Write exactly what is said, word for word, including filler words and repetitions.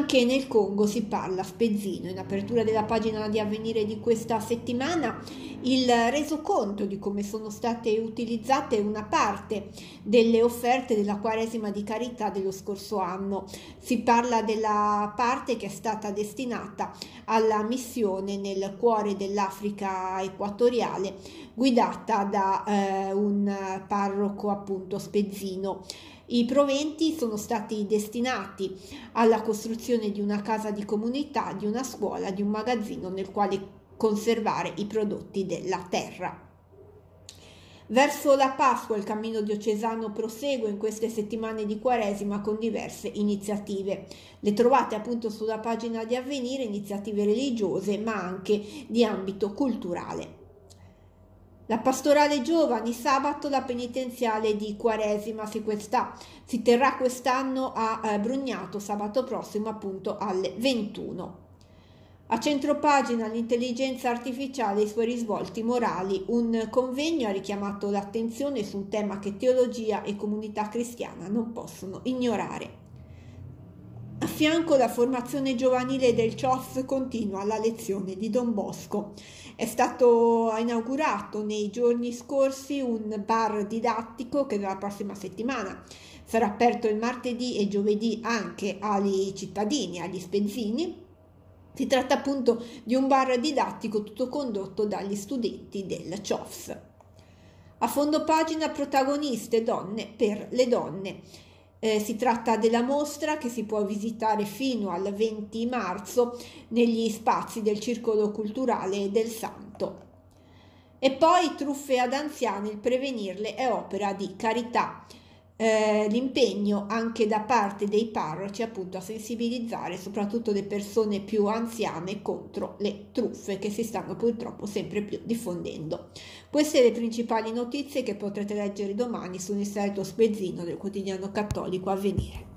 Anche nel Congo si parla spezzino. In apertura della pagina di Avvenire di questa settimana il resoconto di come sono state utilizzate una parte delle offerte della Quaresima di carità dello scorso anno. Si parla della parte che è stata destinata alla missione nel cuore dell'Africa equatoriale, guidata da eh, un parroco appunto spezzino. I proventi sono stati destinati alla costruzione di una casa di comunità, di una scuola, di un magazzino nel quale conservare i prodotti della terra. Verso la Pasqua il cammino diocesano prosegue in queste settimane di Quaresima con diverse iniziative. Le trovate appunto sulla pagina di Avvenire, iniziative religiose ma anche di ambito culturale. La pastorale giovani, sabato la penitenziale di Quaresima si, questa, si terrà quest'anno a eh, Brugnato, sabato prossimo appunto alle ventuno. A centropagina l'intelligenza artificiale e i suoi risvolti morali, un convegno ha richiamato l'attenzione su un tema che teologia e comunità cristiana non possono ignorare. A fianco la formazione giovanile del C O F continua la lezione di Don Bosco. È stato inaugurato nei giorni scorsi un bar didattico che dalla prossima settimana sarà aperto il martedì e giovedì anche ai cittadini, agli spezzini. Si tratta appunto di un bar didattico tutto condotto dagli studenti del C O F. A fondo pagina protagoniste donne per le donne. Eh, si tratta della mostra che si può visitare fino al venti marzo negli spazi del Circolo Culturale del Santo. E poi truffe ad anziani, il prevenirle è opera di carità. Eh, l'impegno anche da parte dei parroci appunto a sensibilizzare soprattutto le persone più anziane contro le truffe che si stanno purtroppo sempre più diffondendo. Queste le principali notizie che potrete leggere domani sul sito spezzino del quotidiano cattolico Avvenire.